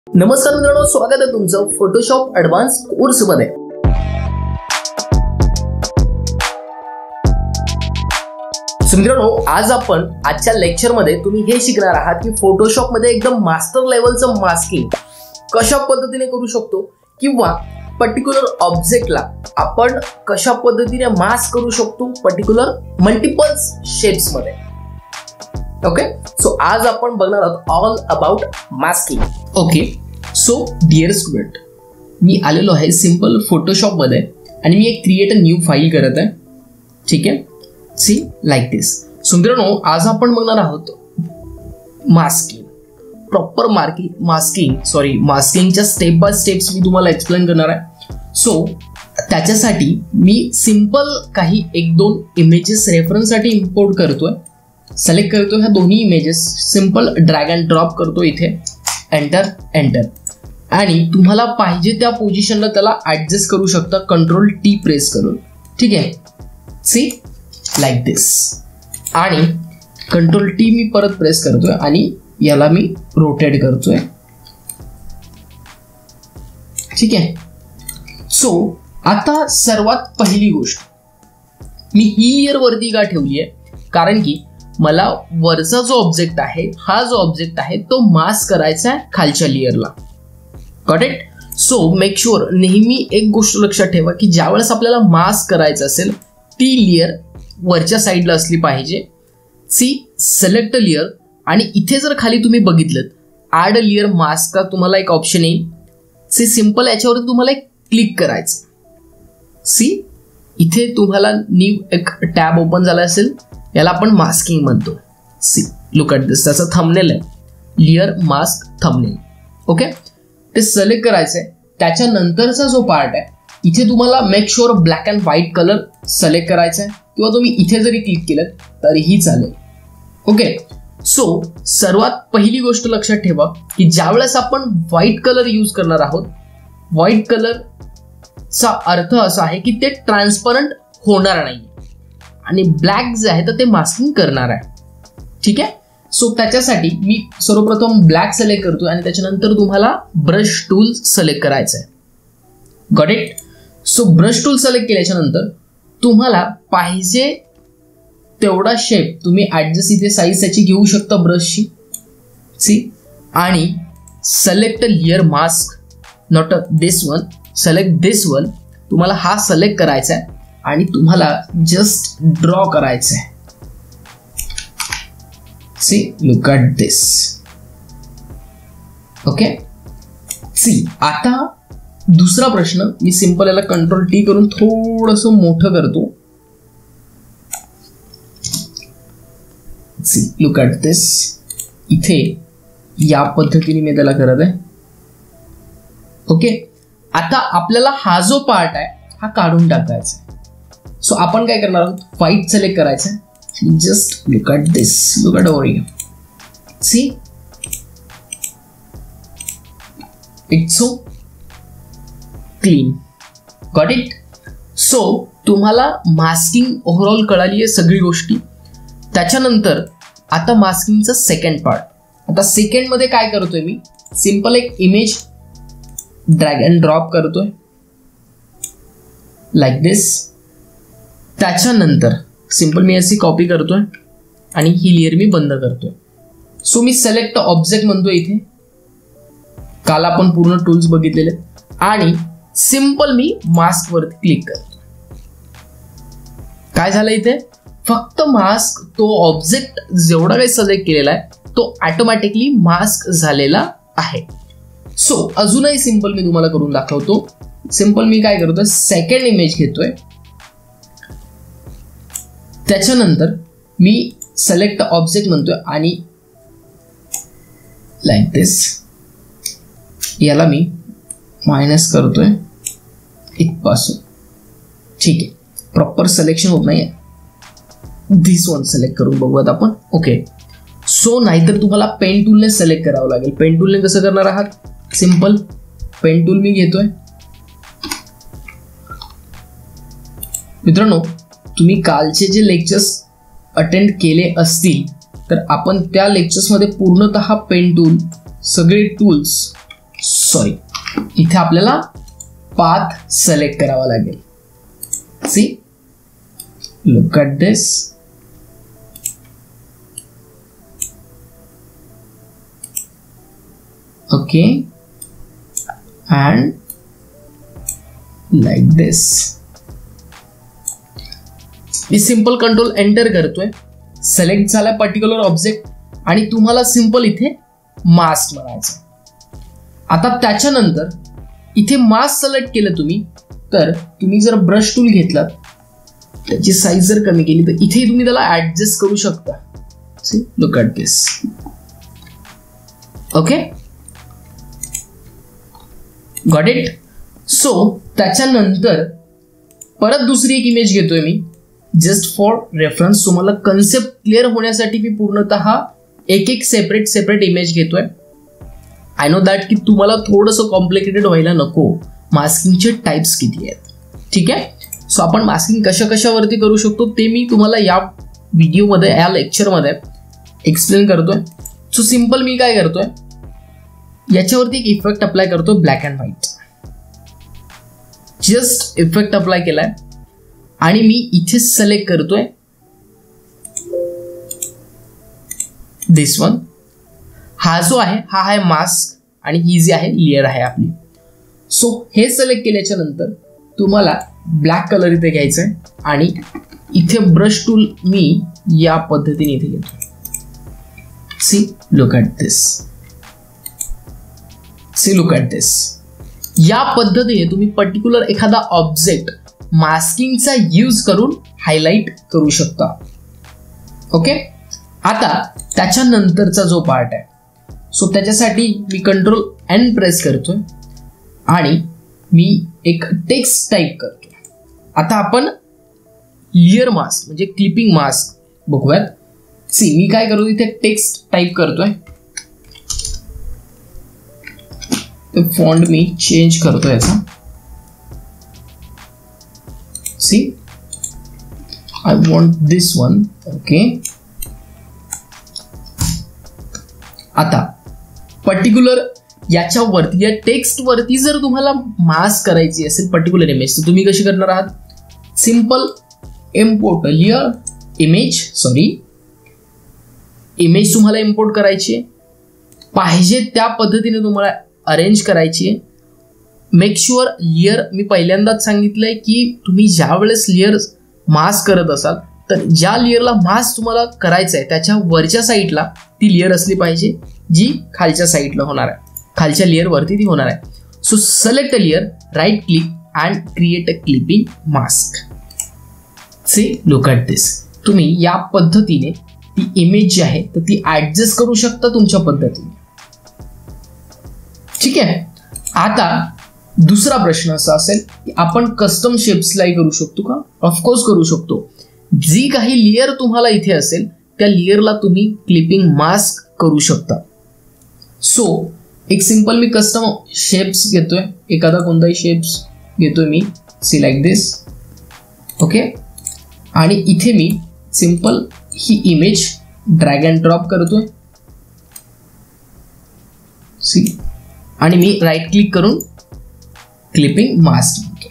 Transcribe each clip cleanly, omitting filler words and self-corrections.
नमस्कार मित्रांनो, स्वागत आहे तुमचं फोटोशॉप ॲडव्हान्स कोर्समध्ये। मित्रांनो, आज आपण आजच्या लेक्चरमध्ये तुम्ही हे शिकणार आहात की फोटोशॉप मध्ये एकदम मास्टर लेवलचं मास्किंग कशा पद्धतीने करू शकतो किंवा पर्टिक्युलर ऑब्जेक्टला आपण कशा पद्धतीने मास्क करू शकतो पर्टिक्युलर मल्टिपल शेप्स मध्ये। ओके, सो आज आपण बघणार आहोत all about masking. Okay, so dear student, मी आलेलो आहे सिंपल फोटोशॉप मध्ये आणि मी एक क्रिएट अ न्यू फाईल करत आहे। ठीक आहे, सी लाईक दिस। सो मित्रांनो, आज आपण बघणार आहोत मास्किंग, प्रॉपर मास्किंगच्या स्टेप बाय स्टेप्स मी तुम्हाला एक्सप्लेन करणार आहे। सो त्याच्यासाठी मी सिंपल काही एक दोन इमेजेस रेफरन्ससाठी इम्पोर्ट करतोय, सिलेक्ट करतो ह्या दोन्ही images, simple drag and drop करतो इथे, एंटर आणि तुम्हाला पाहिजे त्या पोझिशनला त्याला ऍडजस्ट करू शकता कंट्रोल टी प्रेस करून। ठीक आहे, सी लाईक दिस, आणि कंट्रोल टी मी परत प्रेस करतोय आणि याला मी रोटेट करतोय। ठीक आहे, सो आता सर्वात पहिली गोष्ट मी ही लेयर वरती का ठेवली आहे, कारण की मला वरचा जो ऑब्जेक्ट आहे, हा जो ऑब्जेक्ट आहे तो मास्क करायचा आहे खालच्या लेयरला। Got it? So make sure, नेहमी एक गोष्ट लक्षात ठेवा की ज्यावेळेस आपल्याला मास्क करायचं असेल ती लेयर वरच्या साईडला असली पाहिजे। सी सिलेक्ट लेयर, आणि इथे जर खाली तुम्ही बघितलं ॲड लेयर मास्क का तुम्हाला एक ऑप्शन येईल। सी सिंपल याच्यावरती तुम्हाला एक क्लिक करायचं। सी इथे तुम्हाला न्यू एक टॅब ओपन झाला असेल, याला आपण मास्किंग म्हणतो। सी लुक ॲट दिस, त्याचं थंबनेल आहे लेयर मास्क थंबनेल। ओके, ते सिलेक्ट करायचंय। त्याच्यानंतरचा जो पार्ट आहे इथे तुम्हाला make sure black and white colour select करायचा आहे, किंवा तुम्ही इथे जरी क्लिक केलं तरीही चालेल। ओके, सो सर्वात पहिली गोष्ट लक्षात ठेवा की ज्यावेळेस आपण व्हाईट कलर यूज करणार आहोत, व्हाईट कलरचा अर्थ असा आहे की ते ट्रान्सपरंट होणार नाही आणि ब्लॅक जे आहे तर ते मास्किंग करणार आहे। ठीक आहे, सो त्याच्यासाठी मी सर्वप्रथम ब्लॅक सिलेक्ट करतो आणि त्याच्यानंतर तुम्हाला ब्रश टूल सिलेक्ट करायचं आहे। Got it? So brush tool select केल्याच्या नंतर तुम्हाला पाहिजे तेवढा शेप तुम्ही ऍडजस्ट इथे साईज त्याची घेऊ शकता ब्रशची। सी, आणि select layer mask, not this one, select this one, तुम्हाला हा सिलेक्ट करायचा आहे आणि तुम्हाला जस्ट ड्रॉ करायचं आहे। See look at this. Okay, see आता दुसरा प्रश्न, मी सिंपल याला कंट्रोल टी करून थोडंसं मोठं करतो। सी लुक ॲट दिस, इथे या पद्धतीने मी त्याला करत आहे। ओके, आता आपल्याला हा जो पार्ट आहे हा काढून टाकायचा आहे। सो आपण काय करणार आहोत, व्हाईट सिलेक्ट करायचं आहे, just look at this, look at over here, see it's so clean. Got it? So तुम्हाला मास्किंग ओव्हरऑल कळाली आहे सगळी गोष्टी। त्याच्यानंतर आता मास्किंगचं सेकंड पार्ट, आता सेकंड मध्ये काय करतोय मी, सिंपल एक इमेज ड्रॅग अँड ड्रॉप करतोय लाईक दिस। त्याच्यानंतर सिंपल मी अशी कॉपी करतोय आणि ही लेयर मी बंद करतोय। सो मी सिलेक्ट ऑब्जेक्ट म्हणतोय इथे, काल आपण पूर्ण टूल्स बघितलेले, आणि सिंपल मी मास्क वरती क्लिक करतो। काय झालं इथे, फक्त मास्क, तो ऑब्जेक्ट जेवढा काही सिलेक्ट केलेला आहे तो ऑटोमॅटिकली मास्क झालेला आहे। सो अजूनही सिंपल मी तुम्हाला करून दाखवतो। सिंपल मी काय करतोय, सेकंड इमेज घेतोय, त्याच्यानंतर मी सिलेक्ट ऑब्जेक्ट म्हणतोय आणि लाईक दिस याला मी मायनस करतोय इथपासून। ठीक आहे, प्रॉपर सिलेक्शन होत नाहीये, दिस वन सिलेक्ट करून बघूयात आपण। ओके, सो नाहीतर तुम्हाला पेन टूलने सिलेक्ट करावं लागेल। पेन टूलने कसं करणार आहात, सिंपल पेन टूल मी घेतोय। मित्रांनो, तुम्ही कालचे जे लेक्चर्स अटेंड केले असतील तर आपण त्या लेक्चर्समध्ये पूर्णतः पेन टूल, सगळे टूल्स सॉरी, इथे आपल्याला पाथ सिलेक्ट करावा लागेल. See, look at this. Okay, and like this. मी सिंपल कंट्रोल एंटर करतोय, सिलेक्ट झाला पर्टिक्युलर ऑब्जेक्ट आणि तुम्हाला सिंपल इथे मास्क म्हणायचं. आता त्याच्यानंतर इथे मास्क सिलेक्ट केलं तुम्ही, तर तुम्ही जर ब्रश टूल घेतलात, त्याची साईज जर कमी केली तर इथे तुम्ही त्याला ऍडजस्ट करू शकता. See, look at this. Okay, got it. So त्याच्यानंतर परत दुसरी एक इमेज घेतोय मी, जस्ट फॉर रेफरन्स. तुम्हाला कन्सेप्ट क्लिअर होण्यासाठी मी पूर्णतः एक सेपरेट इमेज घेतोय. आय नो दॅट की तुम्हाला थोडंसं कॉम्प्लिकेटेड व्हायला नको. मास्किंगचे टाइप्स किती आहेत, ठीक आहे. सो आपण मास्किंग कशावरती करू शकतो ते मी तुम्हाला या व्हिडिओमध्ये, या लेक्चरमध्ये एक्सप्लेन करतोय. सो सिंपल मी काय करतोय, याच्यावरती एक इफेक्ट अप्लाय करतो, black and white. Just effect apply केलाय आणि मी इथे सिलेक्ट करतोय दिस वन. हा जो आहे हा आहे मास्क आणि ही जी आहे लेअर आहे आपली. सो हे सिलेक्ट केल्याच्या नंतर तुम्हाला ब्लॅक कलर इथे घ्यायचा आहे आणि इथे ब्रश टूल मी या पद्धतीने इथे घेतो. See, look at this. See, look at this. या पद्धतीने तुम्ही पर्टिक्युलर एखादा ऑब्जेक्ट मास्किंगचा यूज करून हायलाइट करू शकता. ओके, आता त्याच्यानंतरचा जो पार्ट आहे, सो त्याच्यासाठी मी कंट्रोल एन प्रेस करतोय आणि मी एक टेक्स्ट टाईप करतो. आता आपण लेयर मास्क म्हणजे क्लिपिंग मास्क बघूयात. सी, मी काय करू, इथे टेक्स्ट टाईप करतोय, ते फॉन्ट मी चेंज करतो याचा. See, I want this one. Okay, आता पर्टिक्युलर याच्यावरती, या टेक्स्ट वरती जर तुम्हाला मास्क करायची असेल पर्टिक्युलर इमेज, तर तुम्ही कशी करणार आहात, simple import layer image, image तुम्हाला इम्पोर्ट करायची आहे, पाहिजे त्या पद्धतीने तुम्हाला अरेंज करायची आहे. मेक शुअर लेयर, मी पहिल्यांदाच सांगितलंय की तुम्ही ज्या वेळेस लेयर मास्क करत असाल तर ज्या लेयरला मास्क तुम्हाला करायचं आहे त्याच्या वरच्या साईडला ती लेयर असली पाहिजे जी खालच्या साईडला होणार आहे, खालच्या लेयर वरती ती होणार आहे. So select a layer, right click and create a clipping mask. See, look at this. तुम्ही या पद्धतीने ती इमेज जी आहे तर ती ऍडजस्ट करू शकता तुमच्या पद्धतीने. ठीक आहे. आता दुसरा प्रश्न असा असेल की आपण कस्टम शेप्सलाही करू शकतो का? ऑफकोर्स करू शकतो. जी काही लेयर तुम्हाला इथे असेल त्या लेयरला तुम्ही क्लिपिंग मास्क करू शकता. सो एक सिंपल मी कस्टम शेप्स घेतोय, एखादा कोणताही शेप्स घेतोय मी, सी लाईक दिस. ओके, आणि इथे मी सिंपल ही इमेज ड्रॅग अँड ड्रॉप करतोय. सी, आणि मी राईट क्लिक करून clipping mask.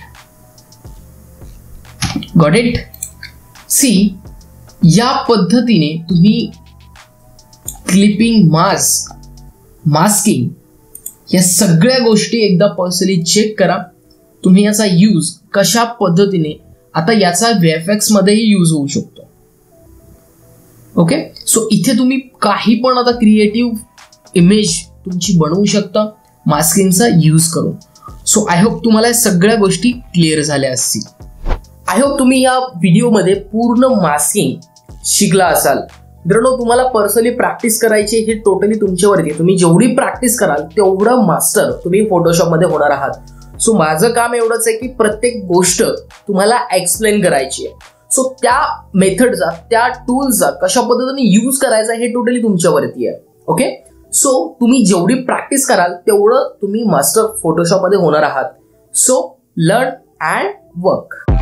Got it. See, या पद्धतीने तुम्ही क्लिपिंग मास्क, मास्किंग या सगळ्या गोष्टी एकदा पर्सनली चेक करा. तुम्ही याचा यूज कशा पद्धतीने, आता याचा VFX मध्येही यूज होऊ शकतो. ओके, सो इथे तुम्ही काही पण आता क्रिएटिव्ह इमेज तुमची बनवू शकता मास्किंगचा यूज करून. सो आय होप तुम्हाला या सगळ्या गोष्टी क्लिअर झाल्या असतील. आय होप तुम्ही या व्हिडिओमध्ये पूर्ण मास्किंग शिकला असाल. मित्रांनो, तुम्हाला पर्सनली प्रॅक्टिस करायची, हे टोटली तुमच्यावरती. तुम्ही जेवढी प्रॅक्टिस कराल तेवढं मास्टर तुम्ही फोटोशॉपमध्ये होणार आहात. सो माझं काम एवढंच आहे की प्रत्येक गोष्ट तुम्हाला एक्सप्लेन करायची आहे. सो त्या मेथडचा, त्या टूल्सचा कशा पद्धतीने यूज करायचा हे टोटली तुमच्यावरती आहे. ओके, सो तुम्ही जेवढी प्रॅक्टिस कराल तेवढं तुम्ही मास्टर फोटोशॉपमध्ये होणार आहात. So learn and work.